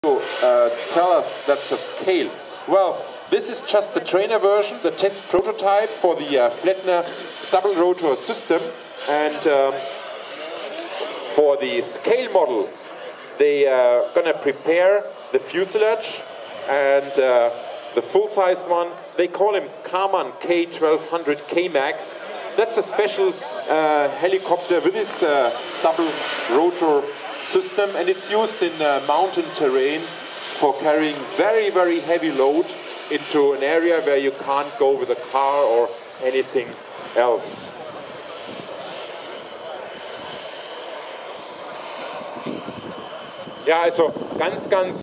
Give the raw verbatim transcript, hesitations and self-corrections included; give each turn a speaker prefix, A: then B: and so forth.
A: Uh, tell us that's a scale. Well, this is just the trainer version, the test prototype for the uh, Flettner double rotor system, and um, for the scale model they are uh, gonna prepare the fuselage and uh, the full-size one. They call him Karman K twelve hundred K Max. That's a special uh, helicopter with this uh, double rotor system, and it's used in uh, mountain terrain for carrying very, very heavy load into an area where you can't go with a car or anything else. Ja, also ganz, ganz